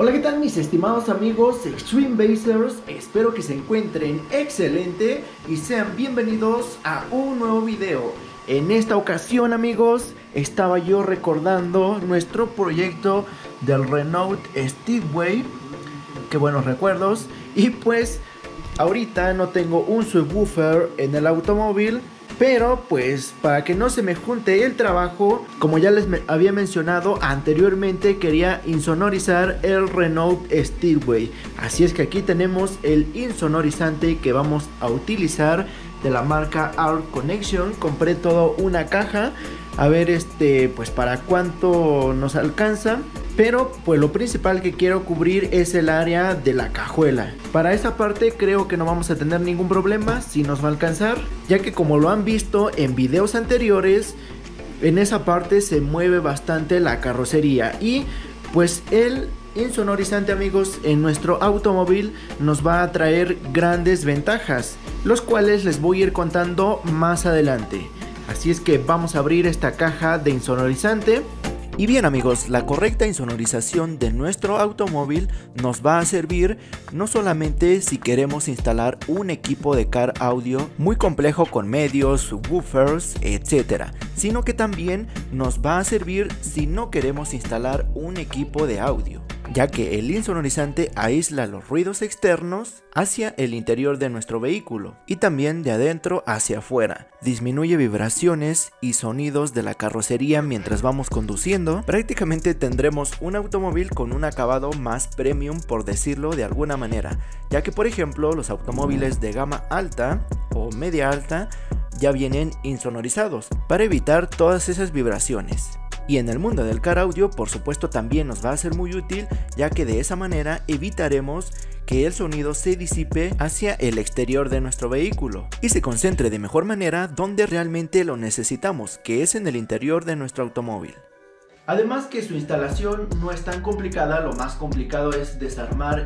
Hola, ¿qué tal mis estimados amigos Extreme Basers? Espero que se encuentren excelente y sean bienvenidos a un nuevo video. En esta ocasión, amigos, estaba yo recordando nuestro proyecto del Renault Speedway. Qué buenos recuerdos. Y pues ahorita no tengo un subwoofer en el automóvil, pero pues para que no se me junte el trabajo, como ya les había mencionado anteriormente, quería insonorizar el Renault Speedway. Así es que aquí tenemos el insonorizante que vamos a utilizar de la marca Art Connection. Compré toda una caja, a ver pues para cuánto nos alcanza. Pero pues lo principal que quiero cubrir es el área de la cajuela. Para esa parte creo que no vamos a tener ningún problema, si nos va a alcanzar, ya que como lo han visto en videos anteriores, en esa parte se mueve bastante la carrocería. Y pues el insonorizante, amigos, en nuestro automóvil nos va a traer grandes ventajas, los cuales les voy a ir contando más adelante. Así es que vamos a abrir esta caja de insonorizante. Y bien, amigos, la correcta insonorización de nuestro automóvil nos va a servir no solamente si queremos instalar un equipo de car audio muy complejo con medios, subwoofers, etc., sino que también nos va a servir si no queremos instalar un equipo de audio, ya que el insonorizante aísla los ruidos externos hacia el interior de nuestro vehículo y también de adentro hacia afuera. Disminuye vibraciones y sonidos de la carrocería mientras vamos conduciendo. Prácticamente tendremos un automóvil con un acabado más premium, por decirlo de alguna manera, ya que por ejemplo los automóviles de gama alta o media alta ya vienen insonorizados para evitar todas esas vibraciones. Y en el mundo del car audio, por supuesto, también nos va a ser muy útil, ya que de esa manera evitaremos que el sonido se disipe hacia el exterior de nuestro vehículo y se concentre de mejor manera donde realmente lo necesitamos, que es en el interior de nuestro automóvil. Además que su instalación no es tan complicada, lo más complicado es desarmar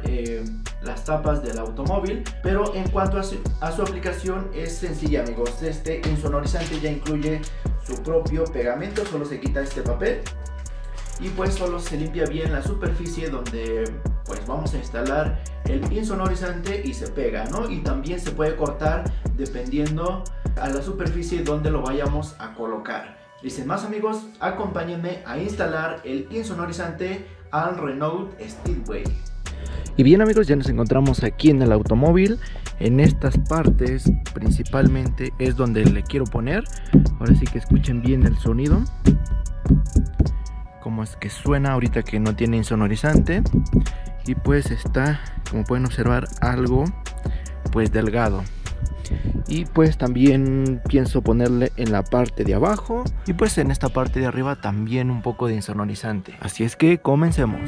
las tapas del automóvil, pero en cuanto a su aplicación es sencilla, amigos. Este insonorizante ya incluye su propio pegamento, solo se quita este papel y pues solo se limpia bien la superficie donde pues vamos a instalar el insonorizante y se pega, ¿no? Y también se puede cortar dependiendo a la superficie donde lo vayamos a colocar. Y sin más, amigos, acompáñenme a instalar el insonorizante al Renault Speedway. Y bien, amigos, ya nos encontramos aquí en el automóvil. En estas partes principalmente es donde le quiero poner. Ahora sí que escuchen bien el sonido, como es que suena ahorita que no tiene insonorizante. Y pues está, como pueden observar, algo pues delgado. Y pues también pienso ponerle en la parte de abajo y pues en esta parte de arriba también un poco de insonorizante. Así es que comencemos.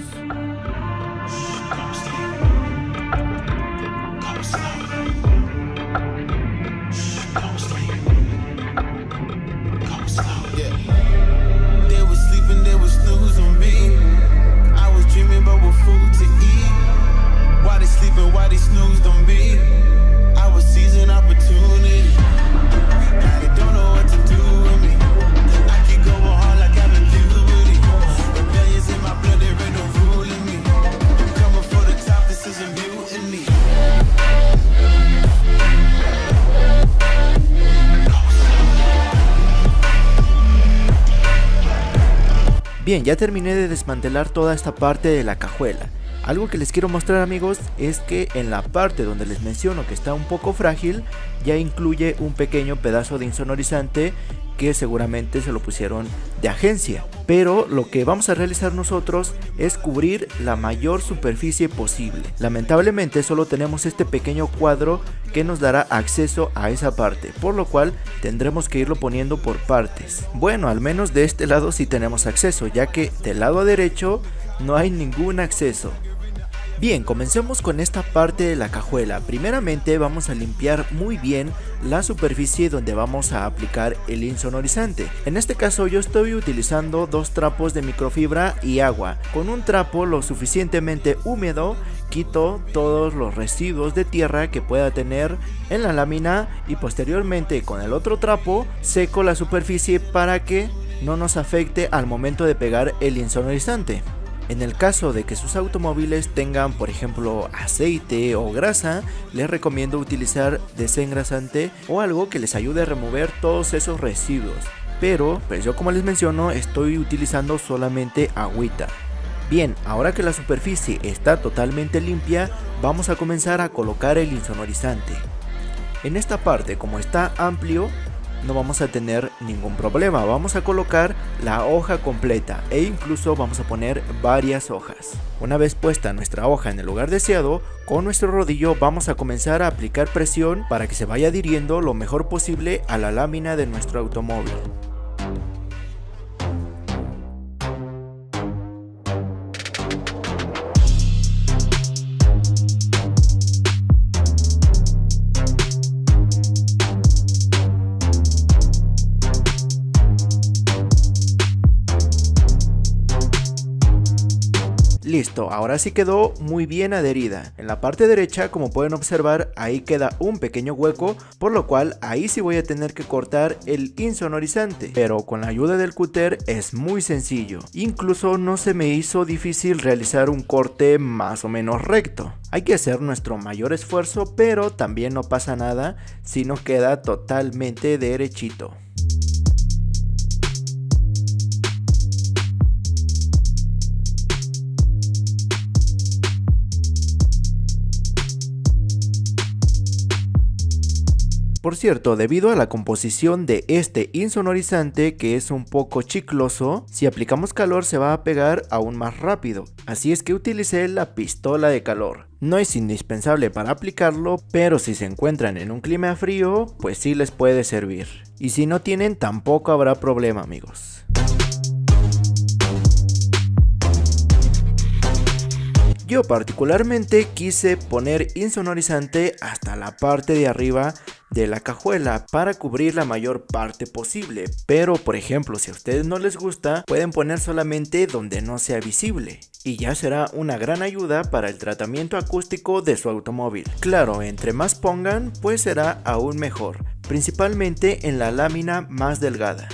Bien, ya terminé de desmantelar toda esta parte de la cajuela. Algo que les quiero mostrar, amigos, es que en la parte donde les menciono que está un poco frágil, ya incluye un pequeño pedazo de insonorizante que seguramente se lo pusieron de agencia. Pero lo que vamos a realizar nosotros es cubrir la mayor superficie posible. Lamentablemente solo tenemos este pequeño cuadro que nos dará acceso a esa parte, por lo cual tendremos que irlo poniendo por partes. Bueno, al menos de este lado sí tenemos acceso, ya que del lado derecho no hay ningún acceso. Bien, comencemos con esta parte de la cajuela. Primeramente vamos a limpiar muy bien la superficie donde vamos a aplicar el insonorizante. En este caso yo estoy utilizando dos trapos de microfibra y agua. Con un trapo lo suficientemente húmedo quito todos los residuos de tierra que pueda tener en la lámina y posteriormente con el otro trapo seco la superficie para que no nos afecte al momento de pegar el insonorizante. En el caso de que sus automóviles tengan, por ejemplo, aceite o grasa, les recomiendo utilizar desengrasante o algo que les ayude a remover todos esos residuos. Pero, pues yo como les menciono, estoy utilizando solamente agüita. Bien, ahora que la superficie está totalmente limpia, vamos a comenzar a colocar el insonorizante. En esta parte, como está amplio, no vamos a tener ningún problema. Vamos a colocar la hoja completa e incluso vamos a poner varias hojas. Una vez puesta nuestra hoja en el lugar deseado, con nuestro rodillo vamos a comenzar a aplicar presión para que se vaya adhiriendo lo mejor posible a la lámina de nuestro automóvil. Listo, ahora sí quedó muy bien adherida. En la parte derecha, como pueden observar, ahí queda un pequeño hueco, por lo cual ahí sí voy a tener que cortar el insonorizante. Pero con la ayuda del cúter es muy sencillo. Incluso no se me hizo difícil realizar un corte más o menos recto. Hay que hacer nuestro mayor esfuerzo, pero también no pasa nada si nos queda totalmente derechito. Por cierto, debido a la composición de este insonorizante, que es un poco chicloso, si aplicamos calor se va a pegar aún más rápido, así es que utilicé la pistola de calor. No es indispensable para aplicarlo, pero si se encuentran en un clima frío, pues sí les puede servir. Y si no tienen, tampoco habrá problema, amigos. Yo particularmente quise poner insonorizante hasta la parte de arriba de la cajuela para cubrir la mayor parte posible, pero por ejemplo si a ustedes no les gusta pueden poner solamente donde no sea visible y ya será una gran ayuda para el tratamiento acústico de su automóvil. Claro, entre más pongan pues será aún mejor, principalmente en la lámina más delgada.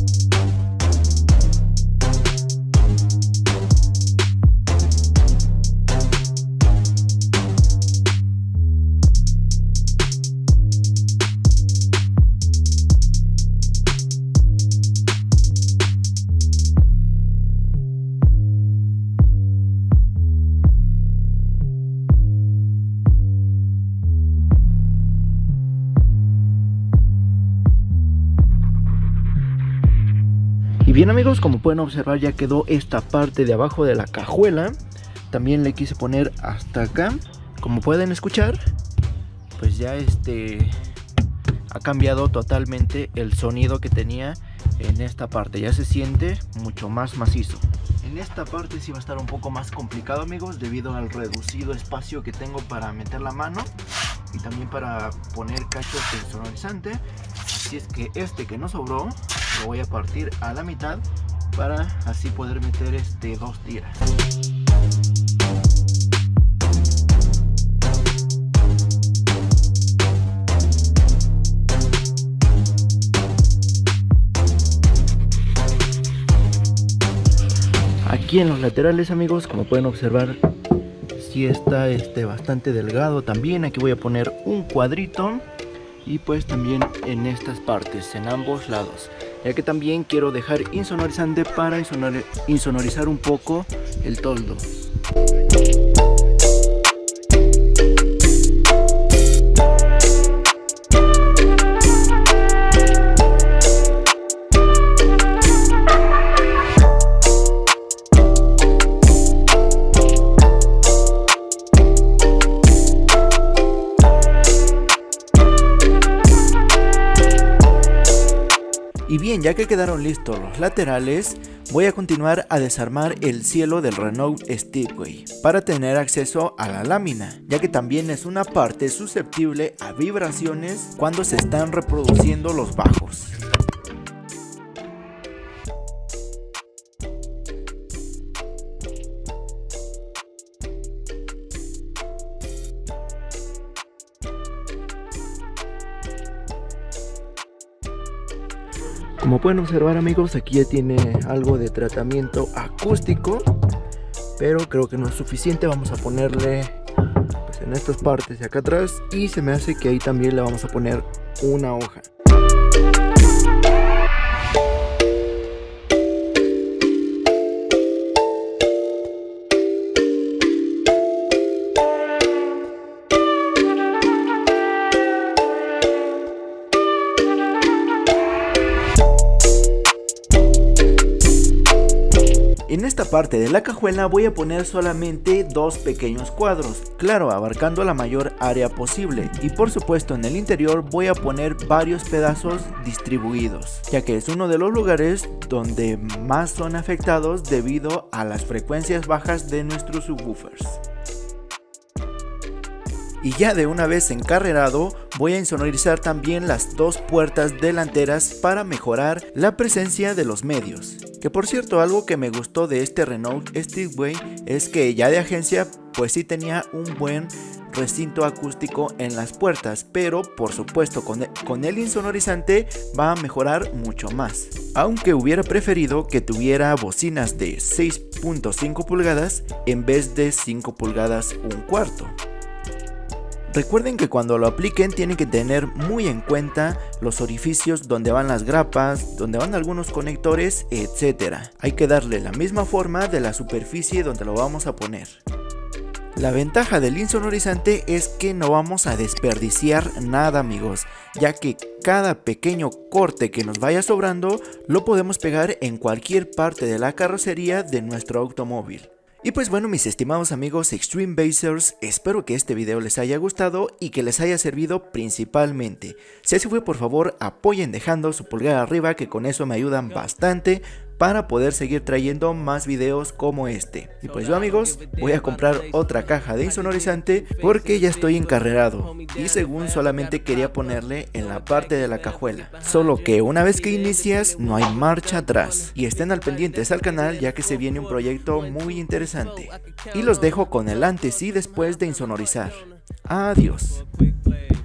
Y bien amigos, como pueden observar ya quedó esta parte de abajo de la cajuela. También le quise poner hasta acá. Como pueden escuchar, pues ya ha cambiado totalmente el sonido que tenía en esta parte. Ya se siente mucho más macizo. En esta parte sí va a estar un poco más complicado amigos, debido al reducido espacio que tengo para meter la mano y también para poner cachos de sonorizante. Así es que que no sobró lo voy a partir a la mitad para así poder meter dos tiras. Aquí en los laterales amigos, como pueden observar, sí está bastante delgado también. Aquí voy a poner un cuadrito y pues también en estas partes, en ambos lados, ya que también quiero dejar insonorizante para insonorizar un poco el toldo. Y bien, ya que quedaron listos los laterales, voy a continuar a desarmar el cielo del Renault Stepway para tener acceso a la lámina, ya que también es una parte susceptible a vibraciones cuando se están reproduciendo los bajos. Como pueden observar amigos, aquí ya tiene algo de tratamiento acústico. pero creo que no es suficiente. Vamos a ponerle pues en estas partes de acá atrás, y se me hace que ahí también le vamos a poner una hoja. En esta parte de la cajuela voy a poner solamente dos pequeños cuadros, claro, abarcando la mayor área posible, y por supuesto en el interior voy a poner varios pedazos distribuidos, ya que es uno de los lugares donde más son afectados debido a las frecuencias bajas de nuestros subwoofers. Y ya de una vez encarrerado, voy a insonorizar también las dos puertas delanteras para mejorar la presencia de los medios. Que por cierto, algo que me gustó de este Renault Streetway es que ya de agencia pues sí tenía un buen recinto acústico en las puertas, pero por supuesto con el insonorizante va a mejorar mucho más. Aunque hubiera preferido que tuviera bocinas de 6.5 pulgadas en vez de 5 pulgadas 1/4. Recuerden que cuando lo apliquen tienen que tener muy en cuenta los orificios donde van las grapas, donde van algunos conectores, etc. Hay que darle la misma forma de la superficie donde lo vamos a poner. La ventaja del insonorizante es que no vamos a desperdiciar nada, amigos, ya que cada pequeño corte que nos vaya sobrando lo podemos pegar en cualquier parte de la carrocería de nuestro automóvil. Y pues bueno, mis estimados amigos Extreme Basers, espero que este video les haya gustado y que les haya servido principalmente. Si así fue, por favor apoyen dejando su pulgar arriba, que con eso me ayudan bastante para poder seguir trayendo más videos como este. Y pues yo, amigos, voy a comprar otra caja de insonorizante porque ya estoy encarrerado y según solamente quería ponerle en la parte de la cajuela. Solo que una vez que inicias no hay marcha atrás. Y estén al pendientes al canal, ya que se viene un proyecto muy interesante. Y los dejo con el antes y después de insonorizar. Adiós.